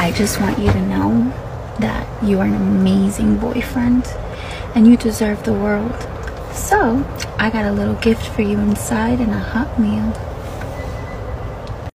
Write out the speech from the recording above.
I just want you to know that you are an amazing boyfriend and you deserve the world. So I got a little gift for you inside and a hot meal.